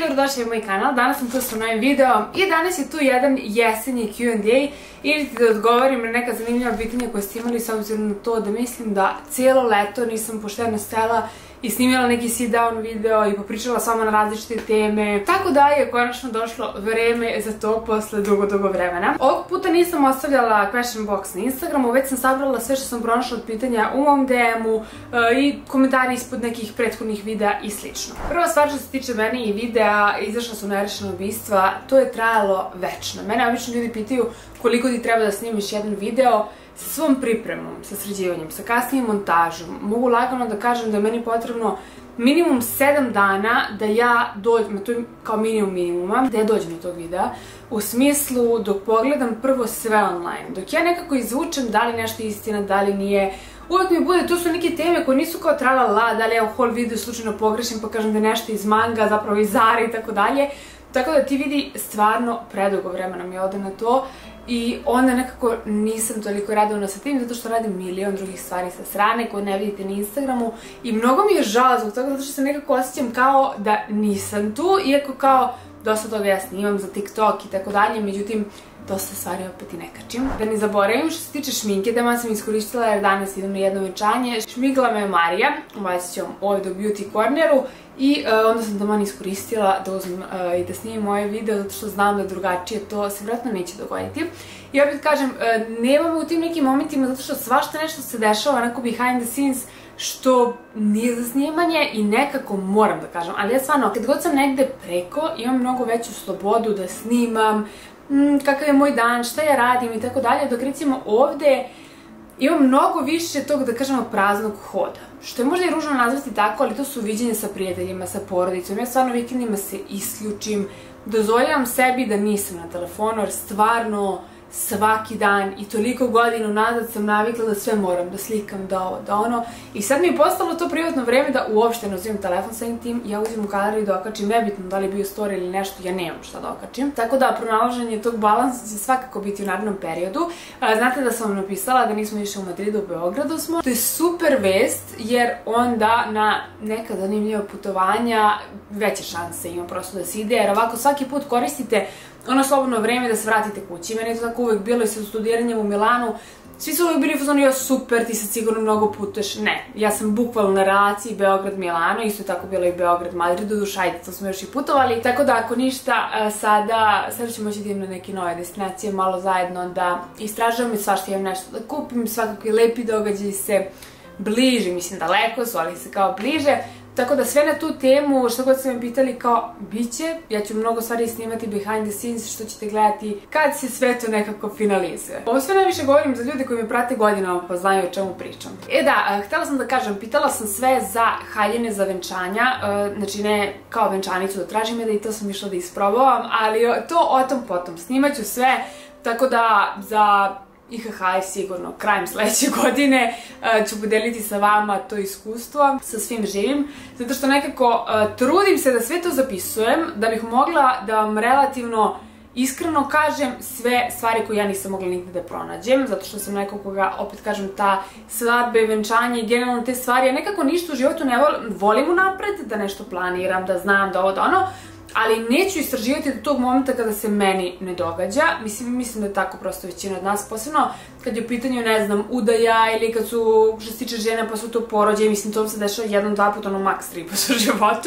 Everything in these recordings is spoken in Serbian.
dobrodošli u moj kanal. Danas sam tu sa novim videom i danas je tu jedan jesenji Q&A ili da odgovorim na neka zanimljiva pitanja koje ste imali, s obzirom na to da mislim da cijelo leto nisam pošteno stajala i snimila neki sit-down video i popričala samo na različite teme, tako da je konačno došlo vreme za to posle dugo vremena. Ovog puta nisam ostavljala question box na Instagramu, već sam sabrala sve što sam pronašla od pitanja u mom DM-u i komentari ispod nekih prethodnih videa i slično. Prva stvar što se tiče mene i videa, izašla su nerešena ubistva, to je trajalo večno. Mene obično ljudi pitaju koliko ti treba da snimiš jedan video sa svom pripremom, sa sređivanjem, sa kasnijim montažom. Mogu lagano da kažem da je meni potrebno minimum 7 dana da ja dođem, to je kao minimum minimuma, da ja dođem do tog videa, u smislu dok pogledam prvo sve online, dok ja nekako izvučem da li nešto istina, da li nije. Uvijek mi bude, to su neke teme koje nisu kao tralala, da li ja u whole video slučajno pogrešim pa kažem da je nešto iz manga, zapravo iz Zara i tako dalje. Tako da ti vidi stvarno predugo vremena mi ode na to i onda nekako nisam toliko radovna sa tim zato što radim milion drugih stvari sa strane koje ne vidite na Instagramu i mnogo mi je žao zbog toga zato što se nekako osjećam kao da nisam tu, iako kao dosta toga ja snimam za TikTok i tako dalje, međutim dosta stvari opet i ne kačim. Da ne zaboravim što se tiče šminke, da sam iskoristila jer danas idem na jedno venčanje. Šmigla me Marija, ubacit ću vam ovdje u Beauty Corneru i onda sam taman iskoristila da uzmem i da snimim moje video zato što znam da drugačije to se vjerojatno neće dogoditi. I opet kažem, nema me u tim nekim momentima zato što svašta nešto se dešava onako behind the scenes što nije za snimanje i nekako moram da kažem, ali ja stvarno kad god sam negde preko imam mnogo veću slobodu da snimam kakav je moj dan, šta ja radim i tako dalje, dok recimo ovde imam mnogo više tog, da kažemo, praznog hoda. Što je možda i ružno nazvati tako, ali to su viđenje sa prijateljima, sa porodicom. Ja stvarno vikendima se isključim, dozvoljavam sebi da nisam na telefonu, jer stvarno svaki dan i toliko godina unazad sam navikla da sve moram, da slikam, da ovo, da ono. I sad mi je postalo to privatno vreme da uopšte ne uzimam telefon sa tim, ja uzimam galeriju da okačim, nebitno da li je bio story ili nešto, ja nemam šta da okačim. Tako da pronalaženje tog balansa će svakako biti u narednom periodu. Znate da sam vam napisala da nismo više u Madridu, u Beogradu smo. To je super vest jer onda na neka zanimljiva putovanja veće šanse ima prosto da se ide, jer ovako svaki put koristite ono slobodno vreme da se vratite kući. Meni je to tako uvek bilo i sa studiranjem u Milanu. Svi su uvek bili u fazonu, jo super, ti sad sigurno mnogo putuješ. Ne, ja sam bukvalno na relaciji Beograd-Milano, isto je tako bilo i Beograd-Madrid, doduše, ajde, to smo još i putovali. Tako da ako ništa, sada ću moći da idem na neke nove destinacije, malo zajedno da istražujem i svašta imam nešto da kupim, svakakvi lepi događaji se bliže, mislim daleko su, ali se kao bliže. Tako da sve na tu temu, što god ste me pitali, kao biće, ja ću mnogo stvari snimati behind the scenes što ćete gledati kad se sve to nekako finalizuje. Ovo sve najviše govorim za ljude koji me prate godinama pa znaju o čemu pričam. Htjela sam da kažem, pitala sam sve za haljine za venčanja, znači ne kao venčanicu da tražim, da i to sam išla da isprobavam, ali to o tom potom, snimat ću sve, tako da za IHH je sigurno krajem sledeće godine ću podeliti sa vama to iskustvo sa svim živim, zato što nekako trudim se da sve to zapisujem, da bih mogla da vam relativno iskreno kažem sve stvari koje ja nisam mogla nigde da pronađem, zato što sam neko koga, opet kažem, ta svadbe, venčanje i generalno te stvari, ja nekako ništa u životu ne volim unapred, da nešto planiram, da znam, da ovo, da ono, ali neću istraživati do tog momenta kada se meni ne događa. Mislim da je tako prosto većina od nas, posebno kad je u pitanju, ne znam, udaja ili kad su, što se tiče žene, pa su to porođaje, mislim, to vam se dešava 1-2 puta, ono maks 3 puta u životu.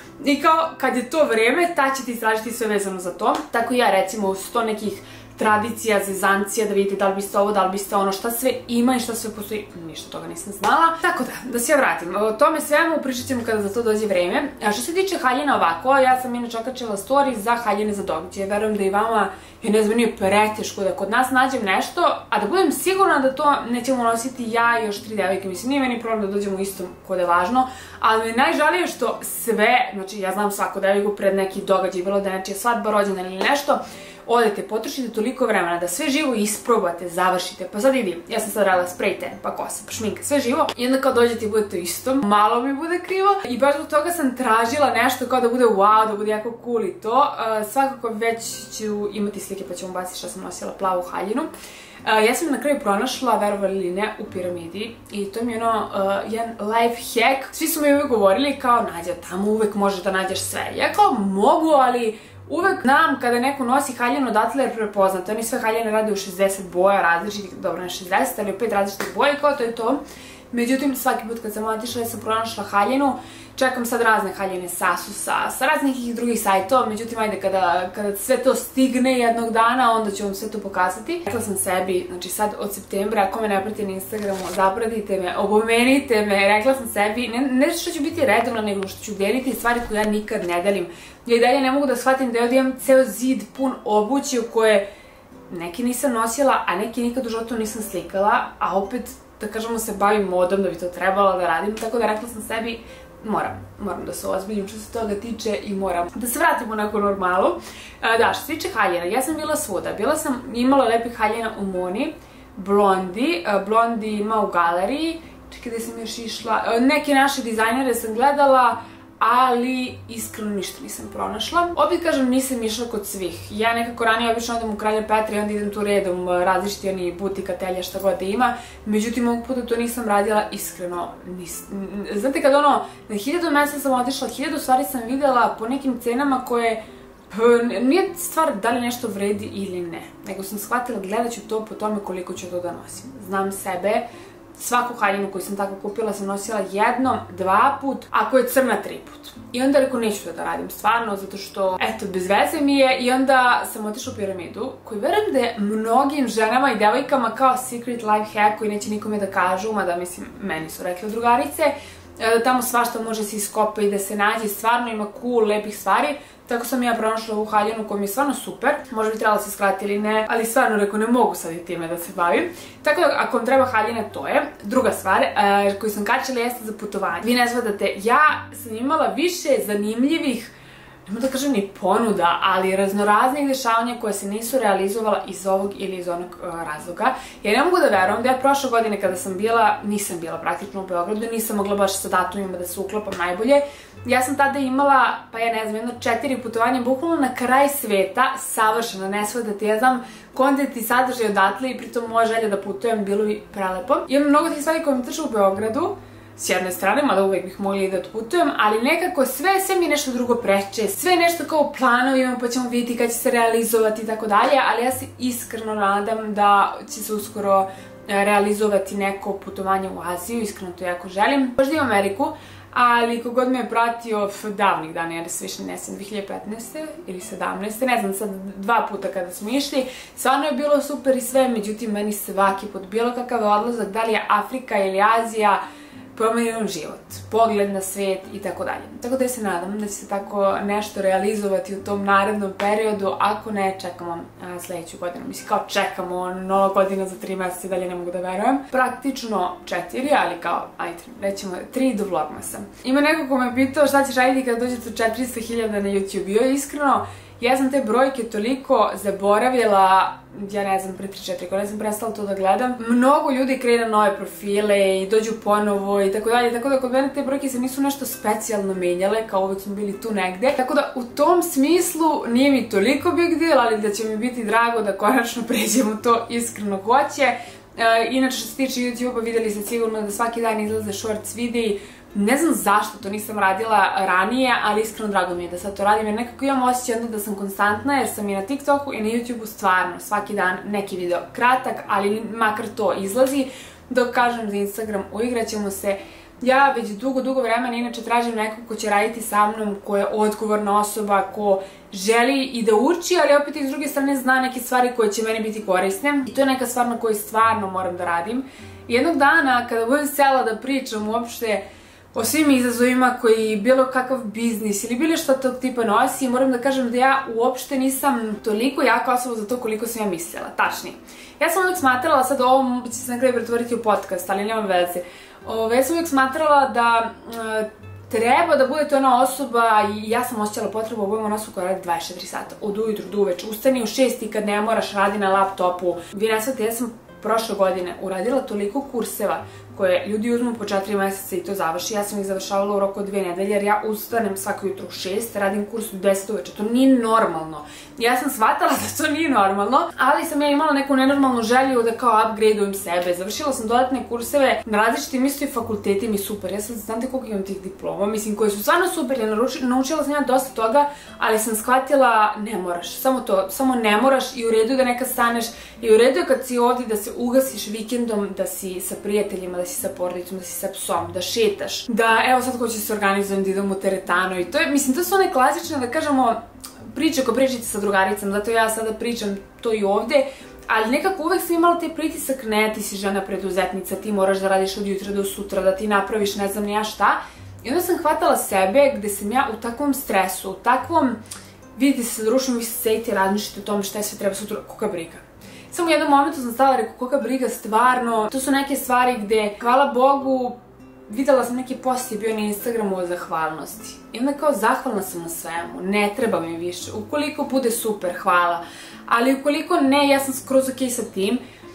I kao, kad je to vreme, tad ćete istražiti sve vezano za to. Tako ja, recimo, u 100 nekih tradicija, zezancija, da vidite da li biste ovo, da li biste ono, šta sve ima i šta sve postoji, ništa toga nisam znala. Tako da se ja vratim. O tome svemu pričat ćemo kada za to dođe vreme. A što se tiče haljina ovako, ja sam inače okačila story za haljine za događaje. Verujem da i vama, ja ne znam, nije preteško da kod nas nađem nešto, a da budem sigurna da to nećemo nositi ja i još 3 devojke. Mislim, nije meni problem da dođemo istom kod je važno, ali mi je najžalije što sve, znači ja znam svaku devojku pred neki događaj, bilo da je nečija svadba, rođendan ili nešto, odete, potrošite toliko vremena da sve živo isprobate, završite, pa sad vidi, ja sam sad radila spray tan, pa kosa, pa šminka, sve živo, i onda kao dođete i bude to isto, malo mi bude krivo i baš zbog toga sam tražila nešto kao da bude wow, da bude jako cool i to. Svakako već ću imati slike pa ću vam baciti šta sam nosila, plavu haljinu. Ja sam na kraju pronašla, verovali ili ne, u Piramidi i to mi je jedan life hack. Svi su mi uvijek govorili kao Nađa, tamo uvijek možeš da nađeš sve. Ja kao mogu, ali uvek znam kada neko nosi haljinu odatle jer prepoznate. Oni sve haljine rade u 60 boja različitih, dobro ne 60, ali u 5 različitih boja i kao to je to. Međutim, svaki put kad sam otišla ja sam pronašla haljinu, čekam sad razne haljine sa Asusa, sa raznih drugih sajtova, međutim, ajde, kada sve to stigne jednog dana, onda ću vam sve to pokazati. Rekla sam sebi, znači sad od septembra, ako me ne pratite na Instagramu, zapratite me, obomenite me, rekla sam sebi, ne što ću biti redovna, nego što ću deliti stvari koje ja nikad ne delim. Ja i dalje ne mogu da shvatim da ja imam ceo zid pun obuće u koje neki nisam nosila, a neki nikad u životu nisam slikala, a opet, da kažemo, se bavim modom da bi to trebalo da radim, tako da rekla sam sebi moram da se ozbiljim što se toga tiče i moram da se vratim u neku normalu. Da, što se tiče haljina, ja sam bila svuda. Imala lepih haljina u Moni, Blondi ima u galeriji, čekaj da sam još išla, neke naše dizajnere sam gledala, ali iskreno ništa nisam pronašla. Opet kažem, nisam išla kod svih. Ja nekako ranije obično odem u Kralja Petra i onda idem tu redom, različiti oni butik, atelja, šta god da ima. Međutim, ovog puta to nisam radila iskreno. Znate kad na 1000 mesta sam otišla, 1000 stvari sam videla po nekim cenama koje nije stvar da li nešto vredi ili ne. Nego sam shvatila, gledat ću to po tome koliko ću to da nosim. Znam sebe. Svaku haljinu koju sam tako kupila sam nosila jednom, 2 put, ako je crna 3 put. I onda rekao neću to da radim stvarno, zato što, eto, bez veze mi je i onda sam otišla u Piramidu, koji verujem da je mnogim ženama i devojkama kao secret life hack koji neće nikome da kažu, mada mislim, meni su rekli drugarice, da tamo svašta može se iskopa i da se nađe, stvarno ima cool, lepih stvari. Tako sam ja pronašla ovu haljinu koja mi je stvarno super, možda bi trebala se skrati ili ne, ali stvarno rekao ne mogu sad i time da se bavim. Tako da ako vam treba haljina to je. Druga stvar koju sam kačila jeste za putovanje. Vi ne shvatate, ja sam imala više zanimljivih, nema da kažem ni ponuda, ali raznoraznih dešavanja koje se nisu realizovala iz ovog ili iz onog razloga. Ja ne mogu da verujem da ja prošle godine kada sam bila, nisam bila praktično u Beogradu, nisam mogla baš sa datumima da se uklopam najbolje. Ja sam tada imala, pa ja ne znam, jedno 4 putovanja, bukvalno na kraj sveta, savršeno, ne shvatate, ja znam kontent i sadržaj odatle i pritom moja želja da putujem, bilo bi prelepo. Imam mnogo tih stvari koje mi trče u Beogradu, s jedne strane, mada uvek bih mogla i da otputujem, ali nekako sve mi je nešto drugo preče, sve je nešto kao u planovima, pa ćemo vidjeti kad će se realizovati i tako dalje, ali ja se iskreno nadam da će se uskoro realizovati neko putovanje u Aziju, iskreno to jako želim. Možda i u Ameriku, ali kogod me je pratio davnih dana, jer se više ne znam, 2015. ili 17. ne znam, sad 2 puta kada smo išli, stvarno je bilo super i sve, međutim meni svaki put bilo kakav odlazak, da li je Afrika ili Azija, promenio život, pogled na svet i tako dalje. Tako da se nadam da će se tako nešto realizovati u tom narednom periodu, ako ne, čekamo sledeću godinu. Mislim, kao čekamo, nova godina za 3 meseca, dalje ne mogu da verujem. Praktično 4, ali kao, ajde, rećemo 3 do vlogmasa. Ima neko ko me pitao šta ćeš raditi kada dođete u 400.000 na YouTube. Jo, iskreno, ja sam te brojke toliko zaboravila, ja ne znam, pre 3-4 godine sam prestala to da gledam. Mnogo ljudi kreira nove profile i dođu ponovo i tako dalje, tako da kod mene te brojke se nisu nešto specijalno menjale, kao uvek smo bili tu negde. Tako da u tom smislu nije mi toliko big deal, ali da će mi biti drago da konačno pređemo to, iskreno hoće. Inače, što se tiče YouTube-a, videli ste sigurno da svaki dan izlaze shorts videi. Ne znam zašto to nisam radila ranije, ali iskreno drago mi je da sad to radim, jer nekako imam osjećaj onda da sam konstantna, jer sam i na TikToku i na YouTubeu stvarno svaki dan neki video kratak, ali makar to izlazi. Dok kažem za Instagram, uigraćemo se. Ja već dugo vremena inače tražim nekog ko će raditi sa mnom, ko je odgovorna osoba, ko želi i da uči, ali opet i s druge strane zna neke stvari koje će meni biti korisne. I to je neka stvar na kojoj stvarno moram da radim. Jednog dana, kada budem sela da pričam uopšte o svim izazovima koji bilo kakav biznis ili bilo što tog tipa nosi, moram da kažem da ja uopšte nisam toliko jaka osoba za to koliko sam ja mislila, tačnije. Ja sam uvijek smatrala, sad ovo će se na kraju pretvoriti u podcast, ali nema veze. Ja sam uvijek smatrala da treba da budete ona osoba, i ja sam osjećala potrebu da budem ona osoba koja radi 24 sata, od ujutru do uveče, ustani u 6 i kad ne moraš, radi na laptopu. Vi ne shvatite, ja sam prošle godine uradila toliko kurseva koje ljudi uzmu po 4 meseca i to završi. Ja sam ih završavala u roku od 2 nedelje jer ja ustanem svako jutro u 6, radim kurs u 10 uveče. To nije normalno. Ja sam shvatala da to nije normalno, ali sam ja imala neku nenormalnu želju da kao upgradeujem sebe. Završila sam dodatne kurseve na različitim isto i fakultetima i super. Ja sad znate koliko imam tih diploma, mislim, koje su stvarno super. Naučila sam ja dosta toga, ali sam shvatila ne moraš, samo to, samo ne moraš i u redu da nekad staneš i u redu je kad si ovdje da se ugasiš vikendom, da si sa prijateljima, da si sa porodicom, da si sa psom, da šetaš, da evo sad hoće se organizujem da idem u teretanu i to je, mislim, to su one klasične, da kažemo, priče ko pričate sa drugaricom, zato ja sada pričam to i ovde, ali nekako uvek sam imala taj pritisak, ne, ti si žena preduzetnica, ti moraš da radiš od jutra do sutra, da ti napraviš ne znam ni ja šta, i onda sam hvatala sebe gde sam ja u takvom stresu, u takvom, vidite se sa društvom, vi se sedite i razmišljate o tome šta je sve treba sutra, koga briga. Samo u jednom momentu sam stala i rekao, koga briga stvarno, to su neke stvari gde, hvala Bogu, videla sam neki post je bio na Instagramu o zahvalnosti. I onda kao zahvalna sam na svemu, ne treba mi više, ukoliko bude super, hvala, ali ukoliko ne, ja sam skroz ok sa tim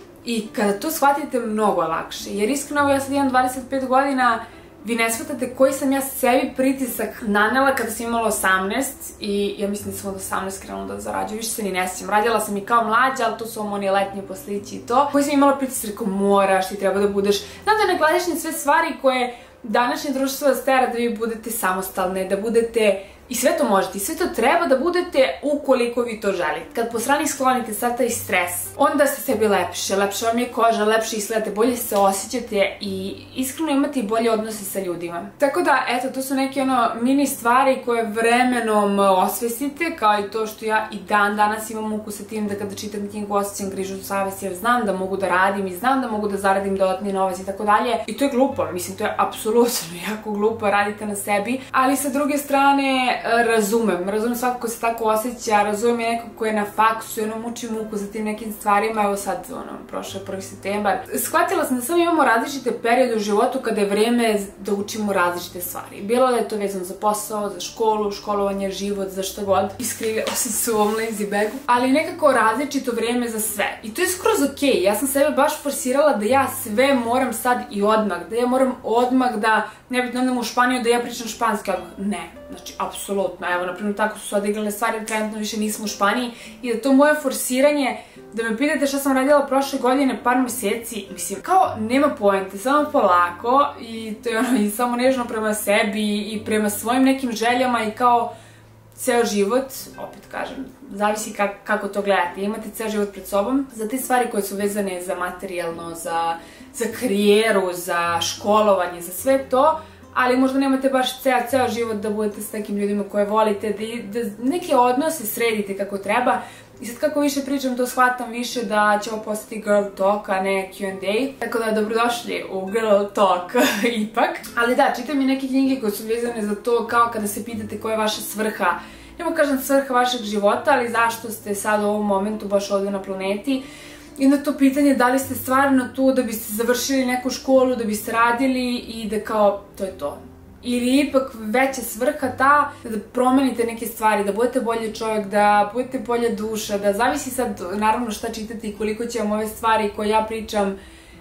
i kada to shvatite mnogo je lakše, jer iskreno ja sad imam 25 godina, vi ne shvatate koji sam ja sebi pritisak nanela kada sam imala 18 i ja mislim da sam od 18 krenula da zarađujem, više se ni ne sjećam. Radila sam i kao mlađa, ali to su oni letnji poslići i to. Koji sam imala pritisak, rekao moraš, ti treba da budeš. Znate, negladišnje sve stvari koje današnje društvo vas tera da vi budete samostalne, da budete, i sve to možete, i sve to treba da budete ukoliko vi to želite. Kad po strani sklonite sad taj stres, onda ste sebi lepše, lepša vam je koža, lepše izgledate, bolje se osjećate i iskreno imate i bolje odnose sa ljudima. Tako da, eto, to su neke mini stvari koje vremenom osvestite, kao i to što ja i dan danas imam muku sa tim da kada čitam knjigu osjećam grižu savest jer znam da mogu da radim i znam da mogu da zaradim dodatni novac i tako dalje. I to je glupo, mislim, to je apsolutno jako glupo, radite na sebi, ali sa druge strane razumem svako ko se tako osjeća, razumem je neko ko je na faksu i muči muku za tim nekim stvarima, evo sad, prošao je 1. septembar. Shvatila sam da samo imamo različite periode u životu kada je vreme da učimo različite stvari. Bilo da je to vezano za posao, za školu, školovanje, život, za što god. Iskrivila sam se u ovom lazy bagu, ali nekako različito vreme za sve. I to je skroz okej. Ja sam sebe baš forsirala da ja sve moram sad i odmah, da ja moram odmah da, nebitno odem u Španiju, da ja pričam španski odmah. Ne, znači, apsolutno. Evo, naprimjer, tako su se odigrale stvari, trenutno više nismo u Španiji i da to moje forsiranje, da me pitate šta sam radila prošle godine, par meseci, mislim, kao nema poente, samo polako i to je i samo nežno prema sebi i prema svojim nekim željama i kao ceo život, opet kažem, zavisi kako to gledate, imate ceo život pred sobom, za te stvari koje su vezane za materijalno, za karijeru, za školovanje, za sve to, ali možda nemate baš ceo život da budete s nekim ljudima koje volite, da neke odnose sredite kako treba. I sad kako više pričam, to shvatam više da će ovo postati girl talk, a ne Q&A. Tako da dobrodošli u girl talk ipak. Ali da, čitam i neke knjige koje su vezane za to, kao kada se pitate koja je vaša svrha. Nemo kažem svrha vašeg života, ali zašto ste sad u ovom momentu baš ovdje na planeti. I onda to pitanje da li ste stvarno tu da biste završili neku školu, da biste radili i da kao to je to. Ili ipak veća svrha ta da promenite neke stvari, da budete bolji čovjek, da budete bolja duša, da zavisi sad naravno šta čitate i koliko će vam ove stvari koje ja pričam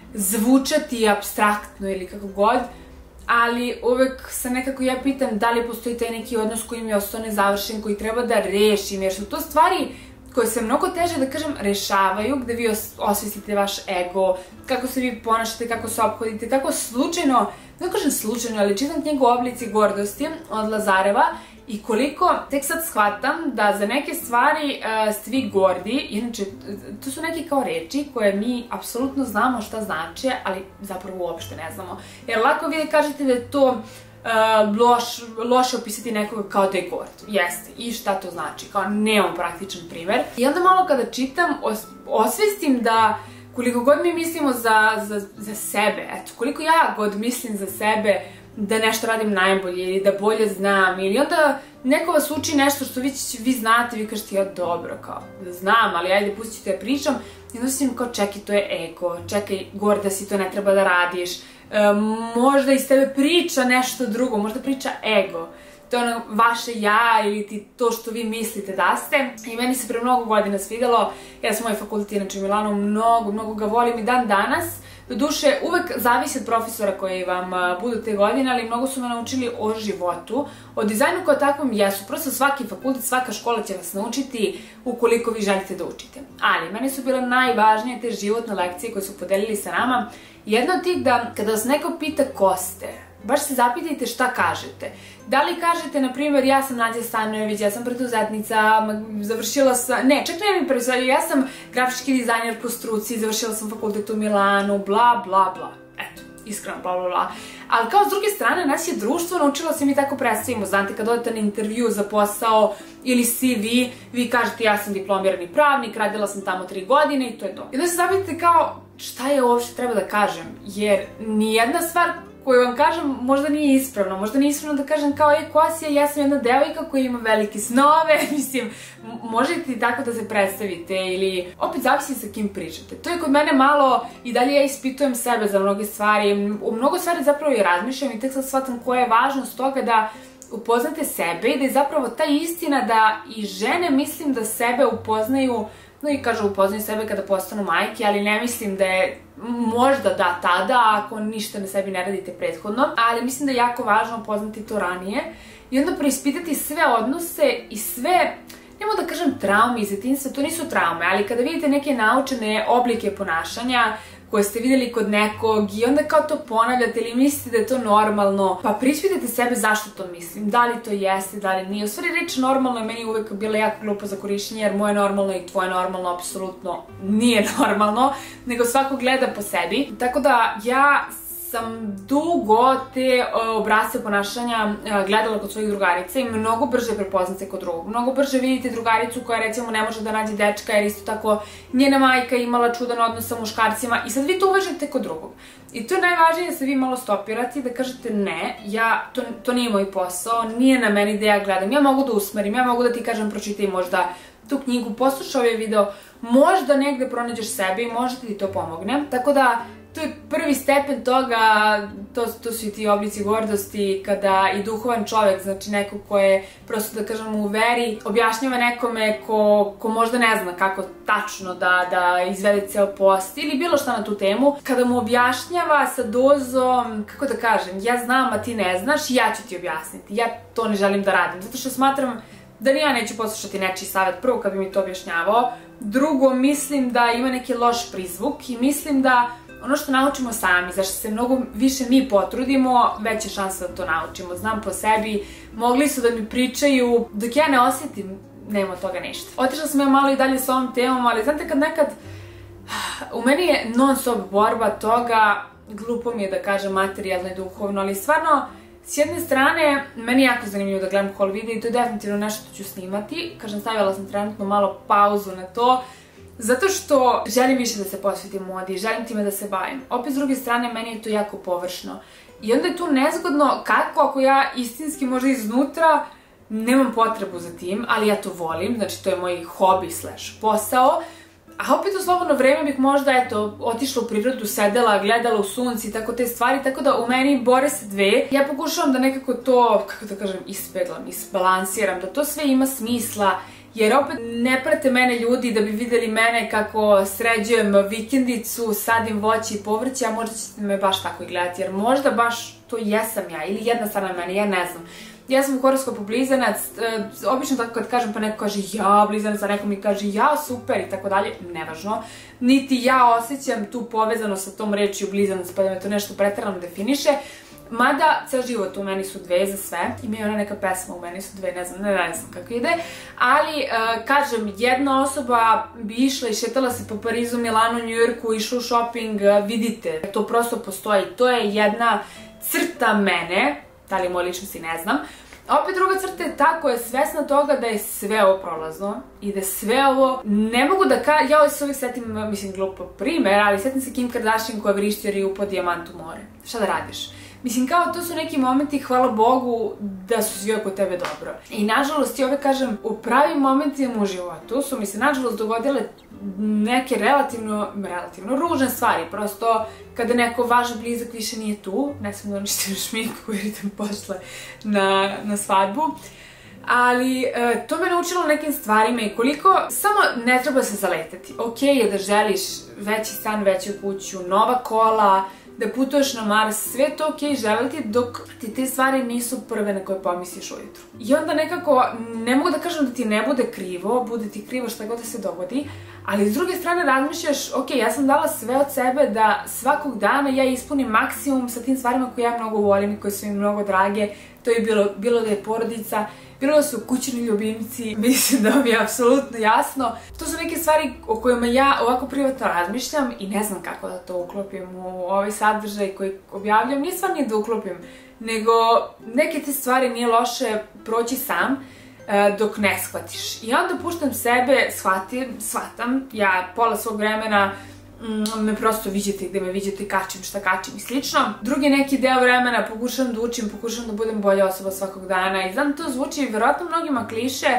zvučati apstraktno ili kako god, ali uvek se nekako ja pitam da li postoji taj neki odnos koji mi je ostao nezavršen, koji treba da rešim, jer su to stvari koje se mnogo teže, da kažem, rešavaju, gde vi osvestite vaš ego, kako se vi ponašate, kako se ophodite, kako slučajno, ne kažem slučajno, ali čitam knjigu Oblici gordosti od Lazareva i koliko tek sad shvatam da za neke stvari ste vi gordi, inače to su neke kao reči koje mi apsolutno znamo šta znače, ali zapravo uopšte ne znamo. Jer lako vi da kažete da je to loše opisati nekoga kao da je gord. Jeste. I šta to znači? Kao nemam praktičan primer. I onda malo kada čitam, osvestim da koliko god mi mislimo za sebe, eto, koliko ja god mislim za sebe da nešto radim najbolje ili da bolje znam ili onda neko vas uči nešto što vi znate, vi kažete ja dobro, kao znam, ali ajde pustit ću te pričam i onda sam kao čekaj, to je ego, čekaj, gorda si, to ne treba da radiš, možda iz tebe priča nešto drugo, možda priča ego. To je ono vaše ja ili ti to što vi mislite da ste. I meni se pre mnogo godina svidelo, ja sam moj fakultet inače u Milanu, mnogo ga volim i dan danas. Doduše, uvek zavisi od profesora koji vam budu te godine, ali mnogo su me naučili o životu, o dizajnu kao takvom jesu. Prosto svaki fakultet, svaka škola će vas naučiti ukoliko vi želite da učite. Ali, meni su bile najvažnije te životne lekcije koje su podelili sa nama. Jedna od tih da, kada vas neko pita ko ste, baš se zapitajte šta kažete. Da li kažete, na primjer, ja sam Nađa Stanojević, ja sam preduzetnica, završila sam, ne, čak ne mi preduzetnica, ja sam grafički dizajner po struci, završila sam fakultet u Milanu, bla, bla, bla. Eto, iskreno, bla, bla, bla. Ali kao s druge strane, nas je društvo naučilo se mi tako predstavimo. Znate, kad odete na intervju za posao ili CV, vi kažete ja sam diplomirani pravnik, radila sam tamo 3 godine i to je to. I onda se zapitate kao, šta je uopšte treba da kažem? Jer nijedna stvar koju vam kažem možda nije ispravno. Možda nije ispravno da kažem kao, Kosija, ja sam jedna devojka koja ima velike snove, mislim, možete i tako da se predstavite ili opet zavisi sa kim pričate. To je kod mene malo i dalje ja ispitujem sebe za mnoge stvari. U mnogo stvari zapravo i razmišljam i tek sad shvatam koja je važnost toga da upoznate sebe i da je zapravo ta istina da i žene mislim da sebe upoznaju, no i kažu upoznaju sebe kada postanu majke, ali ne mislim da je možda da tada ako ništa na sebi ne radite prethodno, ali mislim da je jako važno upoznati to ranije i onda preispitati sve odnose i sve, nemoj da kažem traume iz detinjstva, to nisu traume, ali kada vidite neke naučene oblike ponašanja koje ste videli kod nekog i onda kao to ponavljate ili mislite da je to normalno, pa preispitajte sebe zašto to mislim, da li to jeste, da li nije. U stvari reč normalno je meni uvek bila jako glupo za korišćenje jer moje normalno i tvoje normalno apsolutno nije normalno, nego svako gleda po sebi. Tako da ja sam dugo te obrasce ponašanja gledala kod svojih drugarica i mnogo brže prepoznate kod drugog. Mnogo brže vidite drugaricu koja recimo ne može da nađe dečka jer isto tako njena majka imala čudan odnos sa muškarcima i sad vi to uvažite kod drugog. I to je najvažnije da se vi malo stopirate i da kažete ne, to nije moj posao, nije na meni da ja gledam, ja mogu da usmerim, ja mogu da ti kažem pročitaj možda tu knjigu, poslušaj ovaj video, možda negde pronađeš sebe i možda ti to pomogne. Tako da to je prvi stepen toga, to su i ti oblici gordosti kada i duhovan čovek, znači neko ko je prosto da kažem u veri, objašnjava nekome ko možda ne zna kako tačno da izvede ceo post ili bilo šta na tu temu, kada mu objašnjava sa dozom, kako da kažem, ja znam a ti ne znaš, ja ću ti objasniti, ja to ne želim da radim, zato što smatram da ni ja neću poslušati nečiji savjet, prvo kad bi mi to objašnjavao, drugo mislim da ima neki loš prizvuk i mislim da ono što naučimo sami, zašto se mnogo više mi potrudimo, veća šansa da to naučimo. Znam po sebi, mogli su da mi pričaju, dok ja ne osjetim, nema od toga ništa. Otišla sam ja malo i dalje s ovom temom, ali znate kad nekad, u meni je non stop borba toga, glupo mi je da kažem materijalno i duhovno, ali stvarno, s jedne strane, meni je jako zanimljivo da gledam haul video i to je definitivno nešto što ću snimati. Kažem, stavila sam trenutno malo pauzu na to, zato što želim više da se posvetim modi, želim time da se bavim. Opet s druge strane, meni je to jako površno. I onda je tu nezgodno kako ako ja istinski možda iznutra nemam potrebu za tim, ali ja to volim, znači to je moj hobi / posao. A opet u slobodno vreme bih možda, eto, otišla u prirodu, sedela, gledala u sunci i tako te stvari, tako da u meni bore se dve. Ja pokušavam da nekako to, kako da kažem, ispeglam, isbalansiram, da to sve ima smisla, jer opet ne prate mene ljudi da bi videli mene kako sređujem vikendicu, sadim voće i povrće, a možda ćete me baš tako i gledati, jer možda baš to jesam ja, ili jedna strana mene, ja ne znam. Ja sam u horoskopu blizanac, obično tako kad kažem pa neko kaže ja blizanac, a neko mi kaže ja super i tako dalje, nevažno. Niti ja osjećam tu povezano sa tom rečju blizanac pa da me to nešto preterano definiše. Mada, ceo život u meni su dve za sve, ima i ona neka pesma u meni su dve, ne znam kako ide, ali, kažem, jedna osoba bi išla i šetala se po Parizu, Milanu, Njujorku, išla u shopping, vidite, to prosto postoji, to je jedna crta mene, da li je moja ličnost i ne znam. A opet druga crta je ta koja je svesna toga da je sve ovo prolazno i da sve ovo, ne mogu da ja se uvijek setim, mislim glupo primer, ali setim se Kim Kardashian koja vrišti riu po dijamantu more. Šta da radiš? Mislim, kao to su neki momenti, hvala Bogu, da su svi oko tebe dobro. I nažalost, ja uvek kažem, u pravim momentima u životu su mi se nažalost dogodile neke relativno ružne stvari. Prosto, kada neko vaš blizak više nije tu, ne sam da uništim šminku jer idem posle na svadbu, ali to me naučilo nekim stvarima i koliko samo ne treba se zaletati. Okej je da želiš veći stan, veću kuću, nova kola, da putuješ na Mars, sve to okej želiti dok ti te stvari nisu prve na koje pomisliš ujutru. I onda nekako, ne mogu da kažem da ti ne bude krivo, bude ti krivo šta god da se dogodi, ali s druge strane razmišljaš, okej, ja sam dala sve od sebe da svakog dana ja ispunim maksimum sa tim stvarima koje ja mnogo volim i koje su mi mnogo drage. To je bilo da je porodica, bilo da su kućni ljubimci, mislim da vam je apsolutno jasno. To su neke stvari o kojima ja ovako privatno razmišljam i ne znam kako da to uklopim u ovaj sadržaj koji objavljam. Nije stvar nije da uklopim, nego neke te stvari nije loše proći sam dok ne shvatiš. I onda puštam sebe, shvatam, ja pola svog vremena me prosto viđete gde me viđete, kačim šta kačim i slično. Drugi neki deo vremena pokušam da učim, pokušam da budem bolja osoba svakog dana i znam to zvuči verovatno mnogima kliše,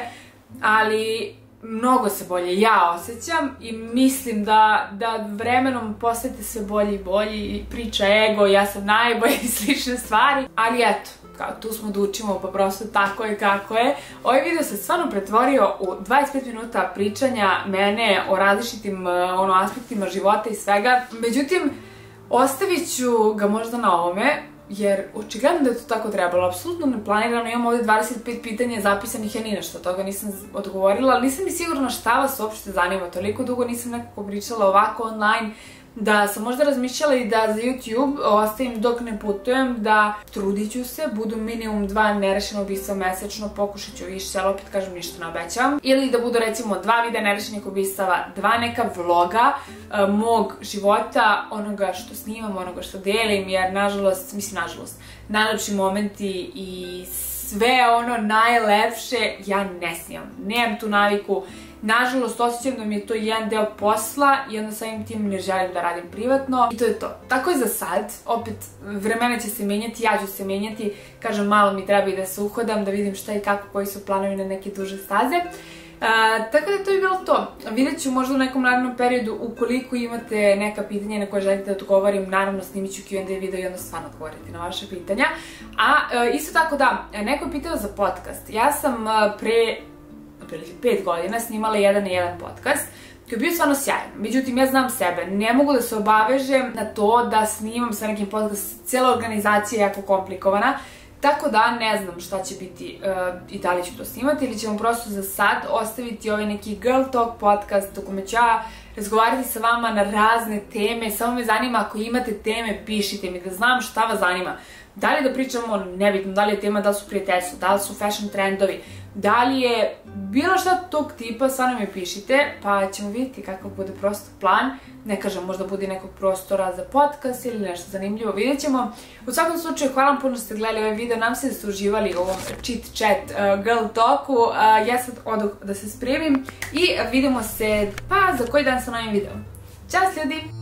ali mnogo se bolje ja osjećam i mislim da vremenom postajete sve bolji i bolji, priča ego, ja sam najbolji i slične stvari, ali eto, kao tu smo da učimo, pa prosto tako je kako je. Ovaj video se stvarno pretvorio u 25 minuta pričanja mene o različitim aspektima života i svega. Međutim, ostavit ću ga možda na ovome, jer očigledno da je to tako trebalo. Apsolutno neplanirano, imam ovdje 25 pitanja zapisanih, ja ni nešto toga nisam odgovorila, ali nisam mi sigurna šta vas uopšte zanima. Toliko dugo nisam nekako pričala ovako online, da sam možda razmišljala i da za YouTube ostavim dok ne putujem, da trudit ću se, budu minimum 2 nerešena ubistva mesečno, pokušat ću više, ali opet kažem ništa ne obećavam. Ili da budu recimo 2 videa nerešenih ubistava, 2 neka vloga mog života, onoga što snimam, onoga što delim, jer nažalost, najlepši momenti i sve ono najlepše ja ne snimam. Nemam tu naviku. Nažalost, osjećam da mi je to jedan deo posla i onda samim tim ne želim da radim privatno. I to je to. Tako je za sad. Opet, vremena će se menjati, ja ću se menjati. Kažem, malo mi treba i da se uhodam, da vidim šta i kako, koji su planovi na neke duže staze. Tako da to je bilo to. Vidjet ću možda u nekom narednom periodu ukoliko imate neka pitanja na koje želite da odgovorim, naravno snimit ću Q&A video i onda stvarno odgovoriti na vaše pitanja. A isto tako da, neko je pitao za podcast. Ja sam pre 5 godina snimala 1 na 1 podcast koji je bio stvarno sjajan. Međutim, ja znam sebe, ne mogu da se obavežem na to da snimam sa nekim podcast, cijela organizacija je jako komplikovana, tako da ne znam šta će biti i da li ću to snimati ili ćemo prosto za sad ostaviti ovaj neki Girl Talk podcast u kome ću ja razgovarati sa vama na razne teme. Samo me zanima, ako imate teme, pišite mi da znam šta vas zanima. Da li da pričamo, nebitno, da li je tema, da li su prijateljstvo, da li su fashion trendovi, da li je bilo šta tog tipa, stvarno mi pišite, pa ćemo vidjeti kakav bude prosto plan. Ne kažem, možda bude nekog prostora za podcast ili nešto zanimljivo, vidjet ćemo. U svakom slučaju, hvala vam puno što ste gledali ovaj video, nam se da ste uživali u ovom chit chat girl talku. Ja sad odu da se spremim i vidimo se pa za koji dan sa novim videom. Ćao ljudi!